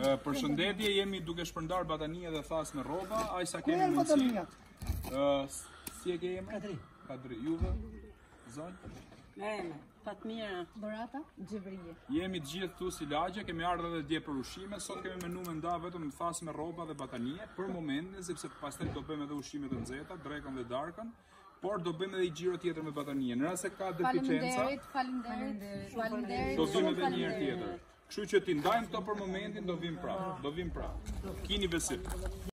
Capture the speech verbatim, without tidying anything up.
Përshëndetje, jemi duke shpërndar batanie dhe thas me rroba, aj sa kemi mundësi. Si e ke emrin? Kadri. Kadri, juve? Zonjë? Eme, Fatmira, Dorata, Xhevrije. Jemi të gjithë këtu si lagje, kemi ardhur edhe dje për ushqime, sot kemi menu me nda vetëm thas me rroba dhe batanie, për momentin, sepse pastaj do bëjmë edhe ushqime të nxehta, drekën dhe darkën. Por do bëjmë edhe një xhiro tjetër me batanie. Në rast se ka deficienca, Faleminderit, faleminderit. do vim edhe një herë tjetër. Kështu që ti ndajmë këto për momentin, do vim prapë, do vim prapë. Kini besim.